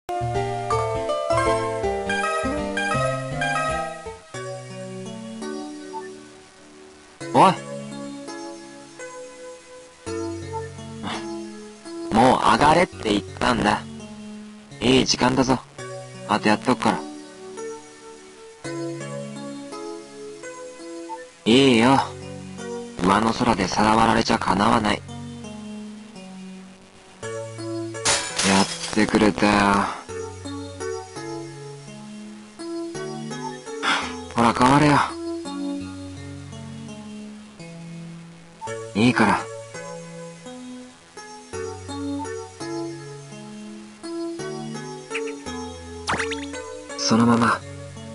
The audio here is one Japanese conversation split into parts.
おい。もう上がれって言ったんだ。いい時間だぞ。あとやっとくから。いいよ。上の空でさらわられちゃかなわない。やってくれたよ。ほら変われよ。いいから。そのまま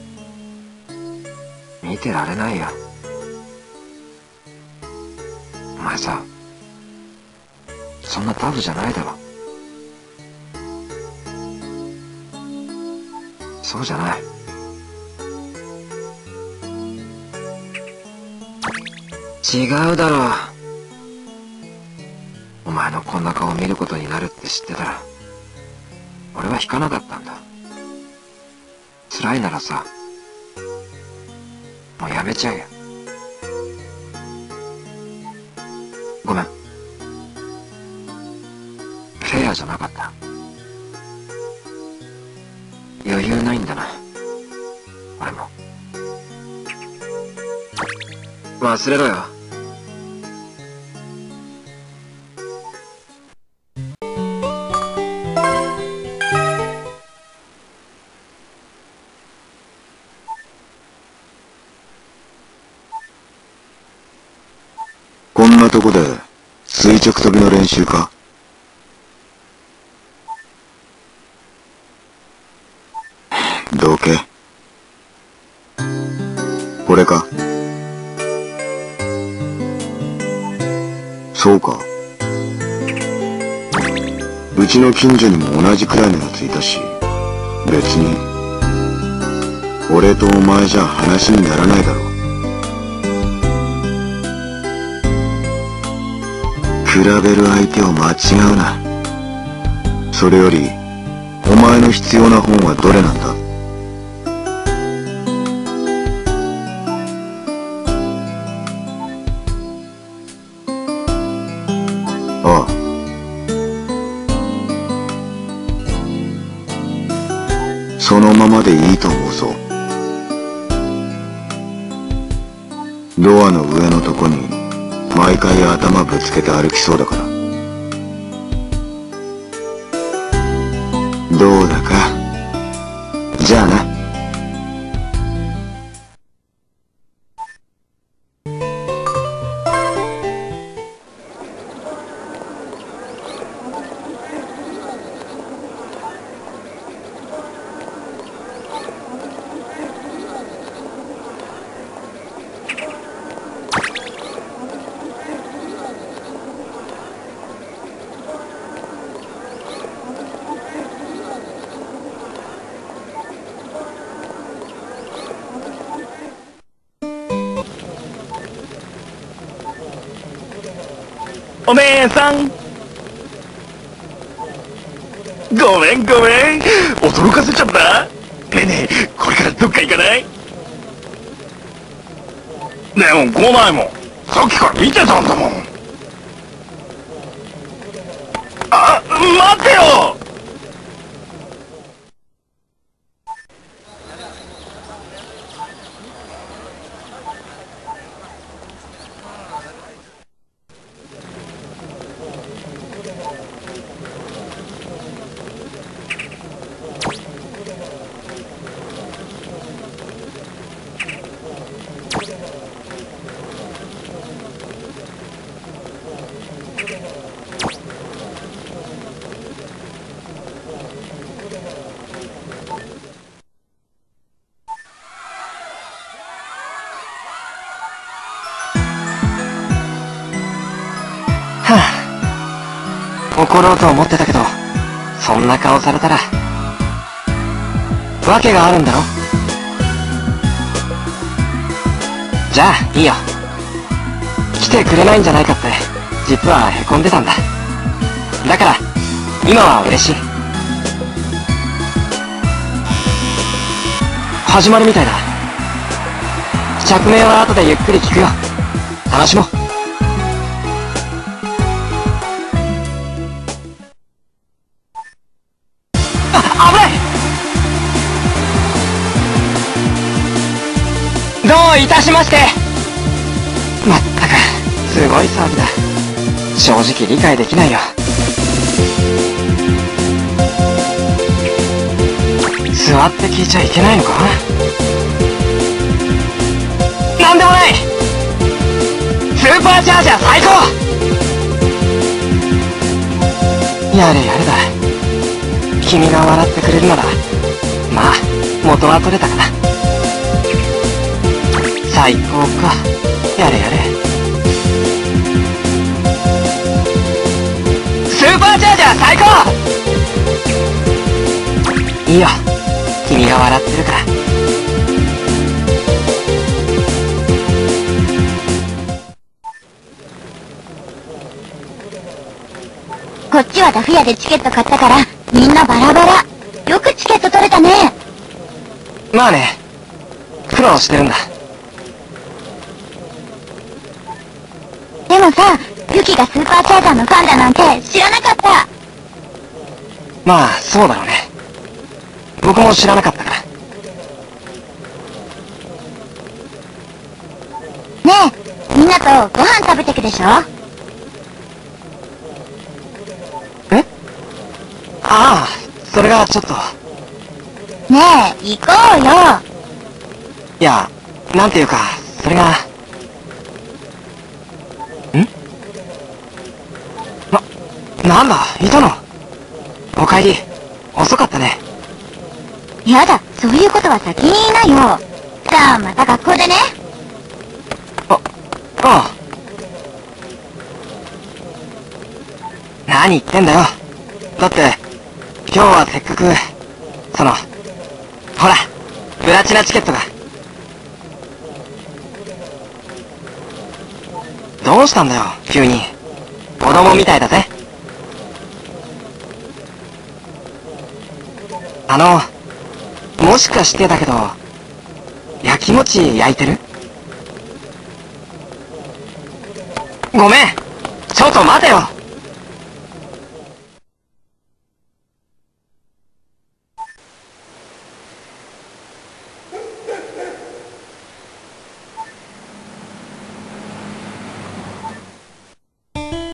見てられないよ。お前さ、そんなタフじゃないだろ。そうじゃない。違うだろう。お前のこんな顔を見ることになるって知ってたら俺は引かなかったんだ。辛いならさ、もうやめちゃえよ。ごめん。フェアじゃなかった。余裕ないんだな、俺も。忘れろよ。 こんなとこで垂直跳びの練習か？どけ。これか？そうか。うちの近所にも同じくらいのやついたし、別に俺とお前じゃ話にならないだろう。比べる相手を間違うな。それよりお前の必要な本はどれなんだ？ああ、そのままでいいと思うぞ。ドアの上のとこに毎回頭ぶつけて歩きそうだから。どうだか。じゃあな。 お姉さん、ごめん驚かせちゃった。ねえねえ、これからどっか行かない？でも来ないもん。さっきから見てたんだもん。あ、待ってよ。 怒ろうと思ってたけど、そんな顔されたら訳があるんだろ。じゃあいいよ。来てくれないんじゃないかって実はへこんでたんだ。だから今は嬉しい。 始まるみたいだ。着面は後でゆっくり聞くよ。楽しもう。危ない。どういたしまして。まったくすごい騒ぎだ。正直理解できないよ。座って聞いちゃいけないのか。なんでもない。スーパーチャージャー最高。やれやれだ。君が笑ってくれるならまあ元は取れたかな。最高か。やれやれ。スーパーチャージャー最高。いいよ、君が笑ってるから。 こっちはダフ屋でチケット買ったからみんなバラバラ。よくチケット取れたね。 まあね、苦労してるんだ。 でもさ、ユキがスーパーチャージャーのファンだなんて知らなかった。 まあそうだろうね。僕も知らなかったから。 ねえ、みんなとご飯食べてくでしょ。 え？ああ、それがちょっと。 ねえ、行こうよ。 いや、なんていうか、それが。なんだ、いたの。お帰り。遅かったね。 やだ、そういうことは先に言いなよ。さあ、また学校でね。 ああ。何言ってんだよ。だって、今日はせっかく、ほら、プラチナチケットが。どうしたんだよ、急に。子供みたいだぜ。もしかしてだけど、焼き餅焼いてる？ごめん、ちょっと待てよ。